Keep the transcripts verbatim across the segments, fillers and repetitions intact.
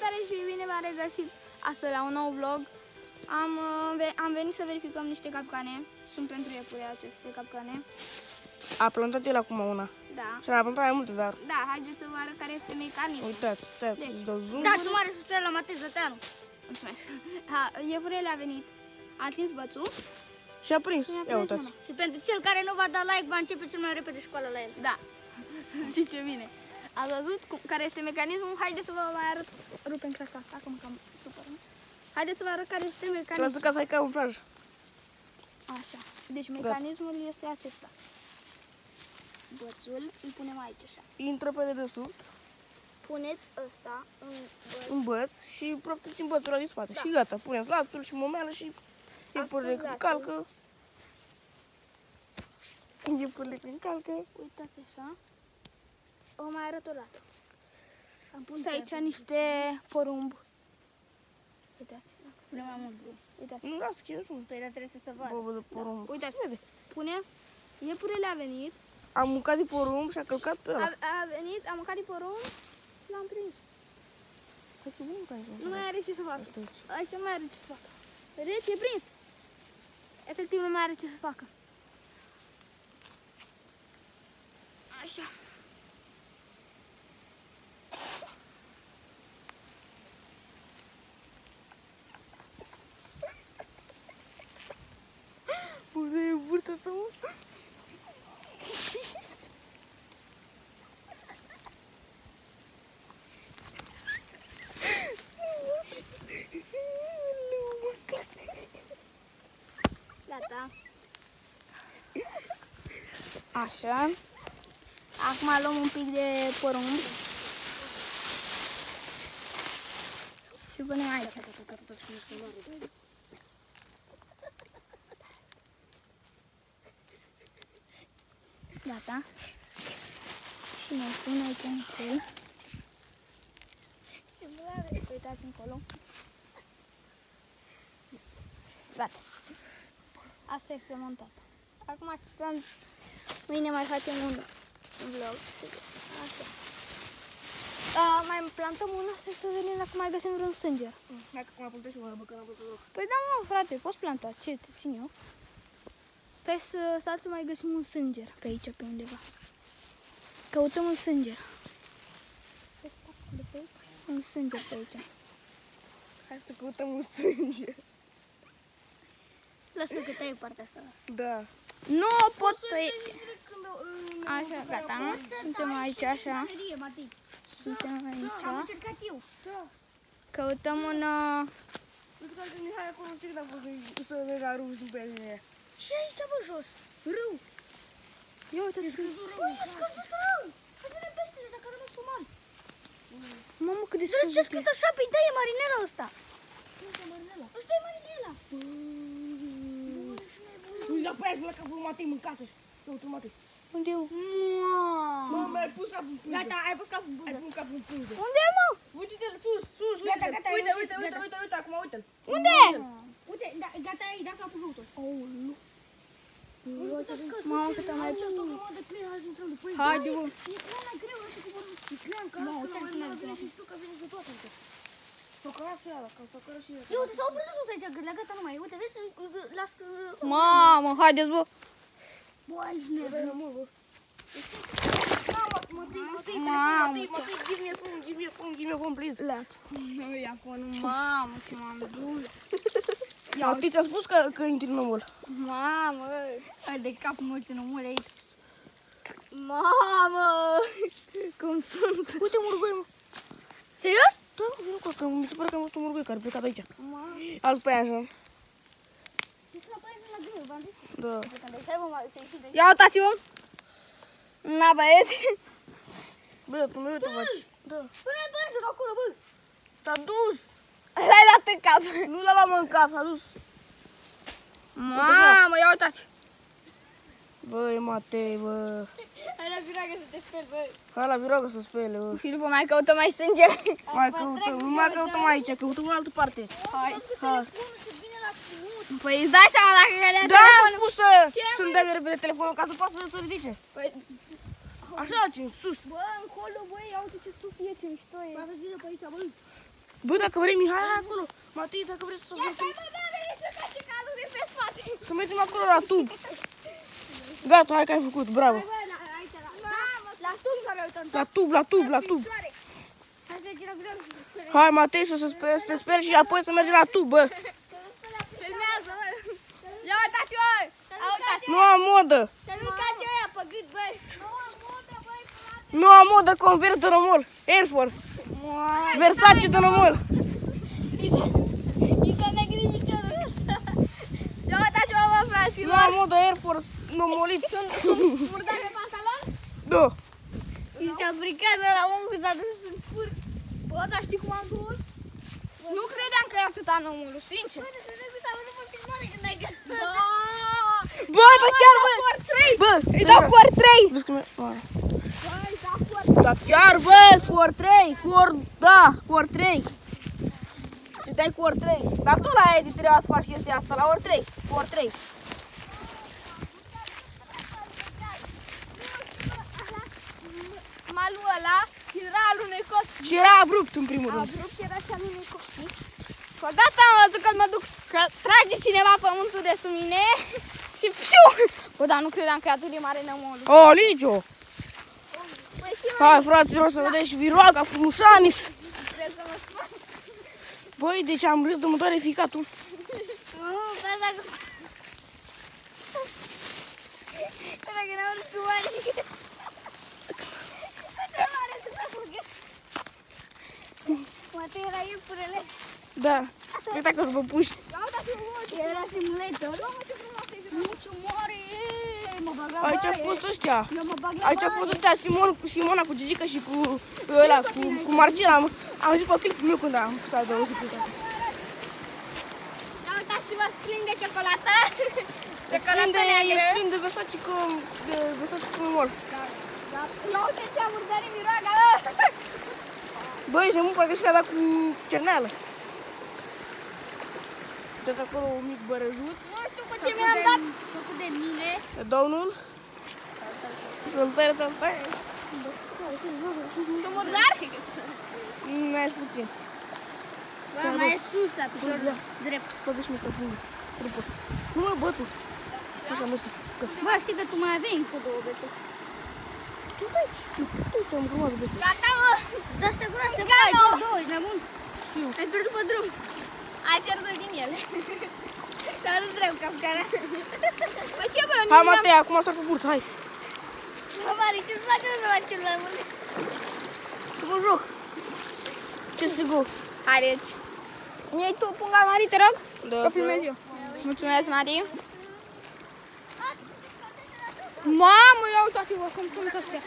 Salutare și bine v-am regăsit astăzi la un nou vlog. Am, am venit să verificăm niște capcane. Sunt pentru iepure aceste capcane. A plantat el acum una. Da. Și a plantat mai multe, dar... Da, haideți să vă arăt care este mecanismul. Uitați, uitați, Deci, dă zoom. Da, tu mare susține la Matei Zăteanu. Mulțumesc. Ha, iepurele a venit, a atins bățul. Și a prins, ia uitați. Și pentru cel care nu va da like, va începe cel mai repede școala la el. Da, zice bine. Ați văzut cum, care este mecanismul? Haideți să vă mai arăt. Rupem craca asta, acum cam super. Haideți să vă arăt care este mecanismul. Lasă ca să ai camuflaj. Așa, deci mecanismul Gata. este acesta. Bățul îl punem aici așa. Intră pe dedesubt, Puneți ăsta în băț. în băț și protecți în bățul ăla din spate. Da. Și gata, puneți lațul și momeală și iepurile când calcă. Iepurile când calcă. Uitați așa. O mai arăt o dată. Am pus aici niște porumb. Uitați. Pune mai mult, bro. Uitați. Nu, lasă că eu nu. Păi, dar trebuie să se vadă. Bă, de porumb. Uitați. Se vede. Punem. Iepurele a venit. Am mâncat de porumb și a călcat pe ăla. A, a venit, am mâncat de porumb. L-am prins. Hai că bun, care Nu mai are ce să facă. Asta aici. Aici nu mai are ce să facă. Vedeți, e prins. Efectiv nu mai are ce să facă. Așa. Unde e burtă să mă? Gata. Așa. Acum luăm un pic de porumb. Și punem aici. Gata. Și mai pun aici nițel. Uitați încolo. Gata. Asta este montat. Acum așteptăm. Mâine mai facem un, un vlog. Așa. Uh, mai plantăm una să vedem dacă mai găsim vreun sânger. Hai că acum plantăm și una, bă, că n-am văzut loc. Păi da, mă, frate, poți planta. Ce te țin eu? Stai să stați să mai găsim un sânger pe aici, pe undeva. Căutăm un sânger. Un sânger pe aici. Hai să căutăm un sânge. Lasă că tai partea asta. Da. Nu pot tăi. Așa, gata, nu? Suntem aici, așa. Suntem Am aici. încercat eu. Căutăm un... uh, Nu știu că Mihai acolo nu știu că a fost să vezi râu pe ele. Ce e aici, bă, jos? Râu. Ia uite, Băi, a scăzut râu. Că vine peștele, dacă a rămas uman. mamă, cât de Dar ce scăzut e. scris așa? Păi da, e marinela ăsta. Ăsta e marinela. Ăsta e marinela. Ui, la băiați la capul Matei, mâncați-și. Eu, tu, Matei. Unde eu? Mă, mi-ai pus capul în pânză. Gata, ai pus capul în Ai pânză. pus capul în pânză. Unde, mă? Uite-te, sus, sus, Gata, uite-te. gata, Uite, ai uite, reușit, uite, gata. uite, uite, acum uite-l. Unde? Uite, da, gata, ai dat capul găută. Aoleu. Mamă, Mamă, cât am mai... Ai o grămadă de clei, hai să intrăm după ei. Haide, bă. E clea mai greu, ăsta cu vorbim. E clea în Mamă, casă, uite-l la cum mai merge. și știu că vine de toate. astea. Socărașul ăla, că socără și el. Ia uite, s-au oprit tot aici gârlea, gata, nu mai e. Uite, vezi, las că... Mamă, haideți, bă. Bă, ești Bă, nebun. rămân, bă. Matei, Matei, Mamă, Matei, Matei, give me a phone, give me a phone, give me a phone, please. Leați. Ia acolo, mamă, ce m-am dus. Ia, uite, ți-am spus că, că intri în omul. Mamă, hai de cap mulți numule aici. Mamă, cum sunt. Uite, murgoi, mă. Serios? Da, nu, vin cu că mi se pare că am văzut un murgoi care a plecat de aici. Mamă. Alt pe aia, Deci la băieți la greu, v-am zis. da. Hai, mă, să ieși de aici. Ia uitați-vă. Na, băieți. Bă, tu nu uite, faci. Da. Pune băiețul acolo, bă. S-a dus. L-ai luat în cap. Nu l-a luat mâncat, s-a dus. Mamă, ia uitați. Băi, Matei, bă. Hai la viragă să te speli, bă. Hai la viragă să spele, bă. Și după mai căutăm mai sânge. Mai căutăm, nu mai căutăm aici, căutăm în altă parte. Hai. Hai. Telefonul se vine la ținut. Păi îți dai seama dacă cădea Da, am telefonul. spus să să-mi dea de repede telefonul ca să poată să se ridice. Păi, Așa, țin, sus. bă, încolo, băi, ia uite ce stufie, ce mișto e. Bă, vezi bine pe aici, bă. Bă, dacă vrei, Mihai, hai acolo. Matei, dacă vrei să mergem. Să mergem acolo la tub. Gata, hai că ai făcut, bravo. La tub să ne uităm. La tub, la tub, la tub. Hai, Matei, să, speli, să te speli și apoi să mergem la tub, bă. Filmează, bă. Ia uitați-vă. Uitați. Nu am modă. Să nu calce aia pe gât, băi. Nu am modă, băi. Nu am modă Converse Dynamol. Air Force. Versace Dynamol. Iza negri piciorul ăsta. Ia uitați-vă, bă, Nu fraților. am modă Air Force nomoliți. Sunt, sunt murdari pe pantalon? Da. Ești africană la om că s-a dus în fur. Bă, dar știi cum am dus? Nu credeam că e atât anomul, sincer. Bă, să ne uităm, nu pot filmare când ai găsit. Bă, dar chiar, bă. Bă, Îi dau cu ori trei. vezi cum e? Dar chiar, bă, cu ori trei, cu ori, da, cu ori trei. Să dai cu ori trei. Dar tu la edit trebuia să faci chestia asta, la ori trei, cu ori trei. Malul ăla era alunecos. Și era abrupt în primul rând. Abrupt era și alunecos, știi? Și odată am văzut că mă duc, că trage cineva pământul de sub mine și pșiu! Bă, dar nu credeam că e atât de mare nămolul. O, Ligio! Păi și mai Hai, fraților, să vedeți și viroaga frumușanis. trebuie să mă spun. Băi, deci am râs de mă doare ficatul. Nu, dar dacă... Dacă n-am râs cu mare... Câte mare să mă fugă? Poate era iepurele. Da, uite acolo vă puși. Ia uitați-vă, bă, era simulator. Mamă, ce frumos e! Nu, ce mare e! Mă bag la Aici au baie. fost ăștia. Eu mă bag la Aici au baie. fost ăștia, Simon, cu Simona, cu Gigica și cu ăla, cu, cu Marcela. Am, am zis pe clipul meu când am stat de auzit asta. Ia uitați-vă, splin de ciocolată. Ciocolată Unde e neagră. plin de Versace cu de Versace cu mor. Ia uite ce am urdărit miroaga, bă. Băi, și mult parcă și că a dat cu cerneală. Uitați acolo un mic bărăjuț. Nu știu cu ce mi-am dat. Făcut de mine. De domnul. Săltare, săltare. Sunt murdar? Mai puțin. Bă, mai e sus la piciorul drept. Bă, deci mi stă bună. Nu mă, bă, tu. Așa, mă, Bă, știi că tu mai aveai încă două bețe. uite, am grămadă de Gata, mă. Dar să gura să Gata, faci, mă. două, ești nebun. știu. Ai pierdut pe drum. Ai pierdut din ele. Dar nu trebuie capcarea. Păi ce, bă? Hai, Matei, acum sar pe burtă, hai. Mă, mare, ce-ți place să faci cel mai mult? Să mă joc. Ce sigur. Haideți. Mi-ai tu punga, Mari, te rog? Da, Că filmez eu. Mulțumesc, Mari. Mamă, ia uitați-vă cum sunt ăștia.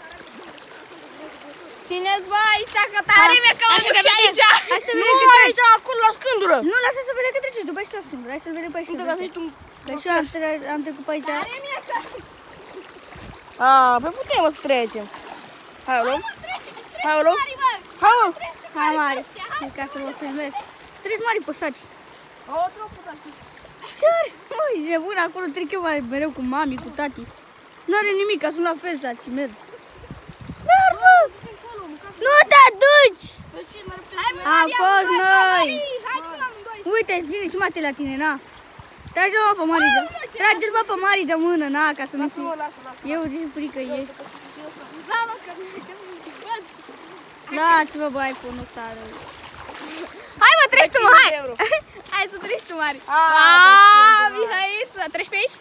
Țineți, bă, aici, că tare mi-e că mă duc și aici. Hai să Nu, vedem că treci. aici, acolo, la scândură. Nu, lasă să vedem că treci, după aceea să Hai să vedem pe aici. Uite că a venit un... Că și eu am, tre- am trecut pe aici. Tare mi-e că... A, pe putem să trecem. Hai, o luăm. Mă, trece, Hai, o luăm. Mari, bă. Hai, mă. Hai, mare. Ca să vă filmez. Treci mari pe saci. O, trebuie să faci. Ce are? Măi, e bun, acolo trec eu mai mereu cu mami, cu tati. N-are nimic, că sunt la fel saci, merg. Mergi, bă! Nu te duci! Hai, mă, Am Mari, fost amândoi, noi. Mari, hai, mă, amândoi. Uite, vine și Mate la tine, na. Trage-l, mă, pe Mari de... Trage-l, mă, pe Mari de mână, na, ca să nu Lasă, mă, fie... lasă, lasă. Eu zic frică e. Da, mă, că că nu văd. Dați-vă, bă, iPhone-ul ăsta rău. Hai, mă, treci tu, mă, hai. euro. Hai să treci tu, Mari. A, Aaaa, Mihaiță, treci pe aici?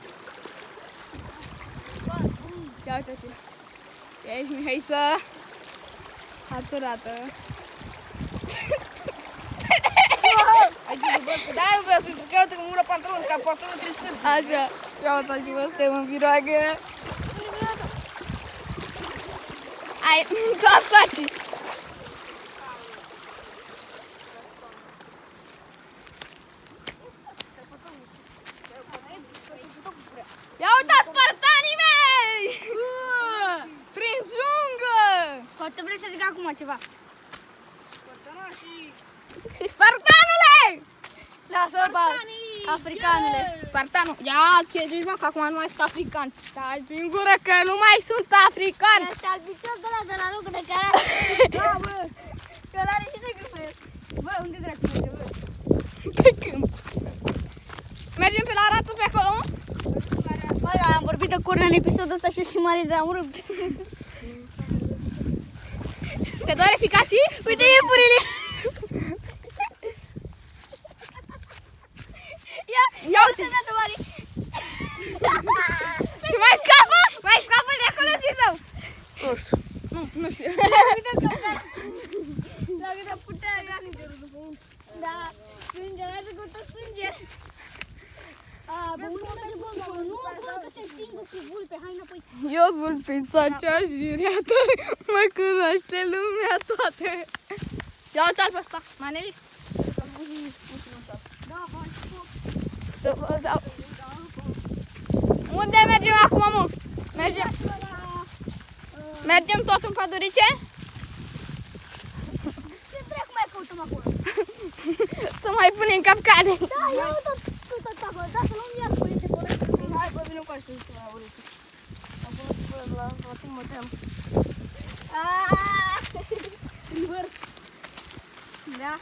Ia uite-te. Ești, Mihaiță. Ațurată. Hai, bă, da-i în văzut, că uite că mă ură pantaloni, ca pantaloni trebuie să fie. Așa, ia uitați-vă, suntem în viroagă. Ai, tot faci. Ia uitați spartanii mei! Prin jungă! Poate vrei să zic acum ceva. Spartanule! Lasă-o, bă, africanule. Spartanul. Ia, ce zici, mă, că acum nu mai sunt africani. Stai din gură că nu mai sunt africani. Este albicios de la de la locul de care... Da, bă. Că l-are și negru pe el. Bă, unde dracu merge, bă? Pe câmp. Mergem pe la rață pe acolo, mă? Bă, am vorbit de corne în episodul ăsta și și mare de am rupt. Te doare ficații? Uite iepurile! Ia, Ia uite! Și mai scapă? Mai scapă de acolo, Zizău? Nu știu. Nu, nu știu. la câtă putere. Da, sângerează cu tot sânger. A, bă, unde merge bă, acolo? Nu, bă, că se stingă cu vulpe, hai înapoi. Eu sunt vulpița cea juriată, mă cunoaște lumea toată. Ia uite-l pe ăsta, manelist. Da, bă, Să vă dau. Unde mergem acum, mă? Mergem, mergem tot în pădurice? ce dracu mai căutăm acolo? Să mai punem capcane. Da, ia uite tot acolo, dacă nu-mi iar cu este corect. Hai, bă, vine cu așa și mai urât. Acum să la acum mă tem. River. Da.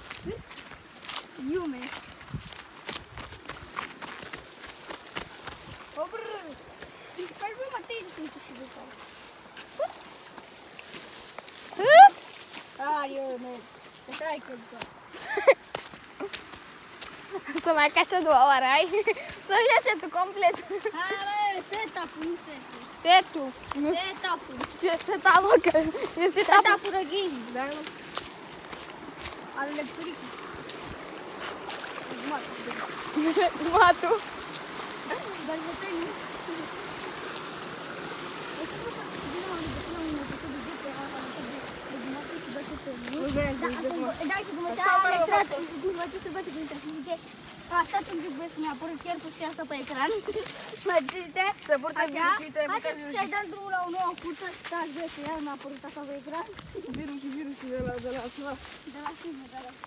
Iume. O brrr. Păi bă, mă, te-ai dus și de sau. Hâți? Hai, eu, merg. Te stai că zic. Să mai cași a doua oară, ai? Să fie setul complet. Hai, bă, setup-ul, nu setul. Setul. Nu Setup-ul. ce setup, mă, că e setup. Setup-ul de gaming. Da, nu? Al lecturicii. Matu. Dar de tăi nu. Da, și cum ăsta a lecturat, cum face să bate cu intră și zice a stat un pic băieți, mi-a apărut chiar chestia asta pe ecran. Mă zice, Se purtă așa, virusite, hai purtă să virusite. dăm drumul la o nouă curtă, stați băieți, iar mi-a apărut asta pe ecran. Virus și virus de la, de la, de la. De la filme, de la...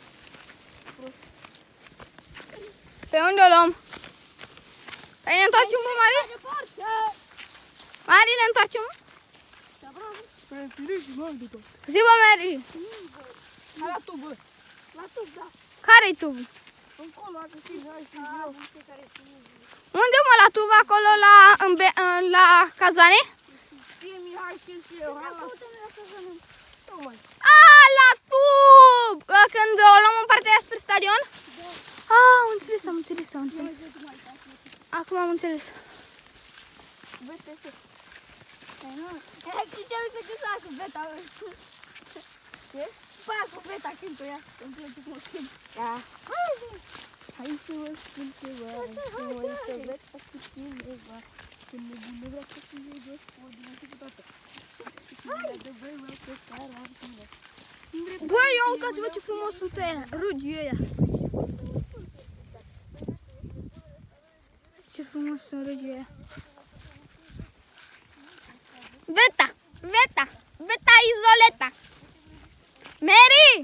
Pe unde o luăm? Păi ne întoarcem, mă, Mari? Mari, ne întoarcem? Zi, bă, Mari. Hai la tub, bă. La tub, da. Care-i tub? Încolo, așa știi, hai știi, eu. Nu știu care știi. Unde, mă, la tub, acolo, la, în, be, în, la cazane? Știe Mihai, știu și eu. Hai la tub. Tocmai. A, la tub! Când o luăm în partea aia spre stadion? Da. A, am înțeles, am înțeles, am înțeles. Acum am înțeles. Vezi, vezi. Nu. Hai, ce uite că s-a cu beta, bă. Ce? Pa, cu beta cântă ea. Îmi place cum o cânt. Da. Hai, zi. Hai să vă spun ceva, să mă uită beta cu cineva. Când ne bună vrea să fie gospodină și cu toată. Băi, ia uitați-vă ce frumos sunt ăia, rugii ăia. Ce frumos sunt rugii ăia. Veta, Veta, Veta Izoleta. Mary!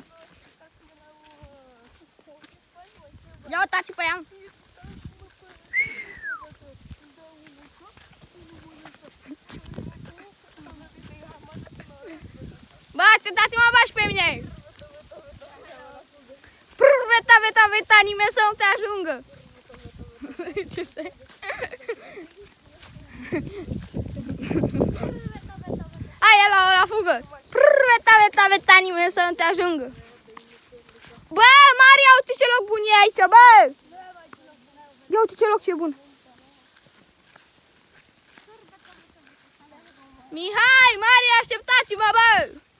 Ia uitați pe ea. Bă, te dați-mă bași pe mine! Prr, Veta, Veta, Veta, nimeni să nu te ajungă! Ce stai? Hai, la o la fugă! Prr, Veta, Veta, Veta, nimeni să nu te ajungă! Bă, Maria, uite ce loc bun e aici, bă! Ia uite ce loc ce bun! Mihai, Maria, așteptați-mă, bă!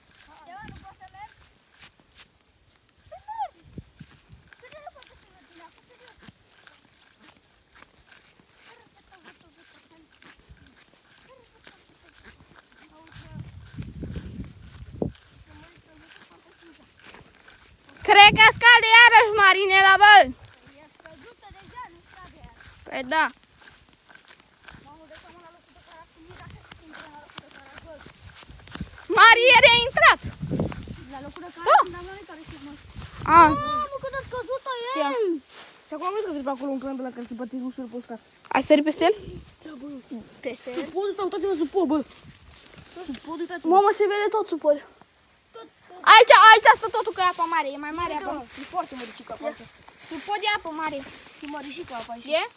Cred că scade iarăși Marinela, bă! E scăzută deja, nu scade ea. Păi da. Mamă, de seama la locul de care acum era că se intră la locul de care acolo. Maria a intrat. La locul de care Oh! când am luat care știu, mă. A. Mamă, cât de scăzută e! Ia. Și acum nu să pe acolo un plan de la care se bate ușor pe uscat. Ai sărit peste el? Peste el? Supodul ăsta, uitați-vă sub pod, bă! Supodul, uitați-vă! Mamă, se vede tot supod. Tot, A, aici, aici stă totul că e apa mare, e mai mare apa. E foarte măricică apa asta. E pod de apă mare. E măricică apa aici. E?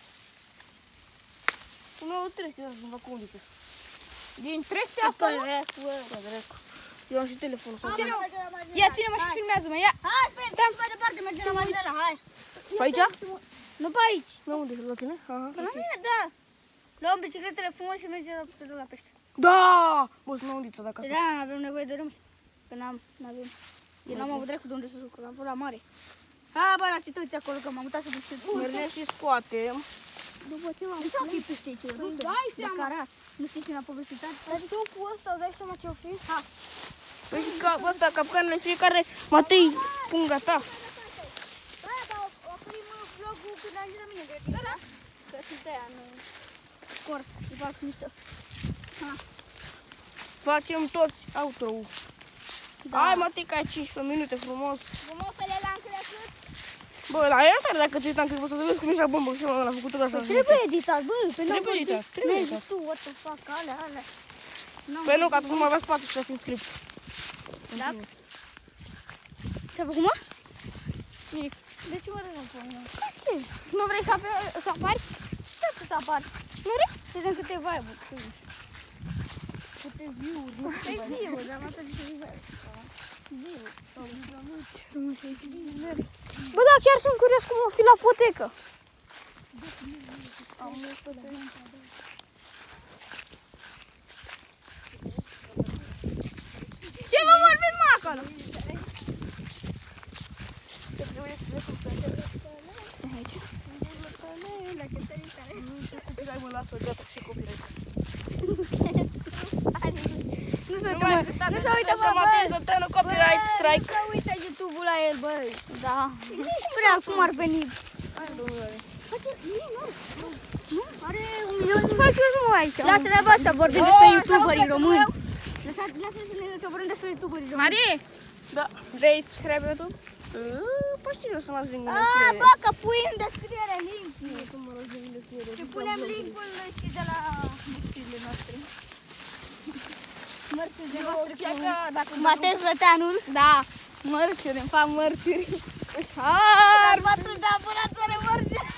Nu trebuie să să fac undiță. Din trestea asta, nu? Eu am și telefonul. Să Ține-mă. Ia, ține-mă și filmează-mă, ia. Hai, stai mai departe, mergem la Mandela, hai. Pe aici? Nu pe aici. La unde? La tine? Aha. Pe la mine, da. Luăm bicicletele frumos și mergem la pe la pește. Da! Bă, sunt la undiță de acasă. Da, avem nevoie de râmi. Că n-am, n-avem. Eu n-am avut dracu de unde să suc, că am fost la mare. Hai, bă, la ce te uiți acolo, că m-am mutat să duc. Mergem și scoatem. După ce m-am mutat. Ce peste aici? Dai De seama. carat. Nu știi când a povestit tati? Dar stupul ăsta, dai seama ce-o fi? Ha. Păi și ca ăsta, capcanele fiecare, Matei, punga ta. Bă, dar oprim vlogul când am zis la mine, cred că da? Că sunt aia, nu... Scort, îi fac mișto. Facem toți outro-ul. Hai, Matei, că ai cincisprezece minute frumos. Frumosele l-am crescut. Bă, la ea tare dacă te uitam că poți să te vezi cum ești la bombă și mă l-a făcut tot așa. Trebuie editat, bă, pe n-am Trebuie văzut. editat, trebuie N-ai editat. zis tu, what the fuck, alea, alea. Păi nu, că atunci nu mai aveți spate și să fim clip. Da? Ce-ai făcut, mă? Nimic. De ce mă râdem pe mine? Ce? Nu vrei să, ape- să apari? Da, că să apar. Nu vrei? Să vedem câte vibe-uri. Câte view-uri. nu Câte view-uri, dar am atât de vibe. View-uri. Bă, da, chiar sunt curios cum o fi la potecă. Ce vă vorbiți, mă, acolo? Stai aici. Copilai mă lasă, gata, și copilai. Nu se uită, mă. Nu se uită, Să mă, mă bă. atingi de tănă, copyright strike. Nu se uită YouTube-ul la el, bă. Da. Nici prea cum ar veni. Are un milion. Hai să nu aici. Lasă-le, bă, să vorbim despre YouTuberii români. Lasă-le să vorbim despre YouTuberii români. Marie, Da. vrei să scribe pe YouTube? Păi știu eu să mă zângă în A, descriere. bă, că pui în descriere link-ul. Și punem link-ul și de la descrierile noastre. Mărțile noastre cu Matei Zlăteanul. Da, mărciuri, îmi fac mărciuri. Ar patru de apărătoare mărțile.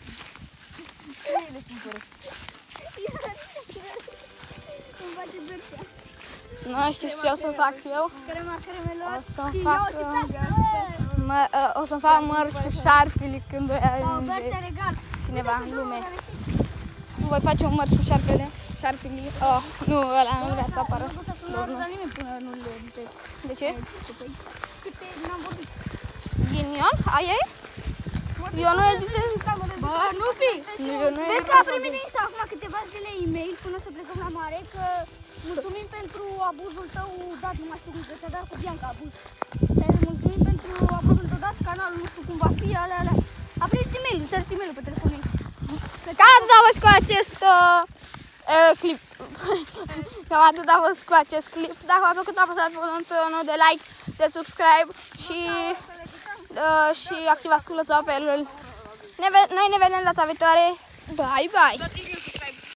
Îmi face bărțea. Nu știu ce o să fac eu. Crema cremelor. O să fac, mă, o să fac mărci cu șarpele când o Sau ajunge bărțea regal. cineva în lume. Voi face un mărci cu șarpele? Șarpele? Oh, nu, ăla nu vrea să apară. Nu ar da nimeni până nu le editez. De ce? Câte n-am vorbit. Ghinion? Ai ei? Eu nu editez. Bă, nu fi! Nu, eu nu Vezi că a editez. primit Insta acum câteva zile e-mail până să plecăm la mare că mulțumim pentru abuzul tău dat, nu mai știu cum că ți-a dat cu Bianca abuz. Dar mulțumim pentru abuzul tău dat, canalul nu știu cum va fi, alea, alea. A primit e-mail-ul, sărit e-mail-ul pe telefonul ei. Cam da vă cu acest uh, uh, clip. Cam atât a fost cu acest clip. Dacă v-a plăcut, apăsați pe butonul de like, de subscribe și, uh, și activați clopoțelul. Ne ve- noi ne vedem data viitoare. Bye, bye!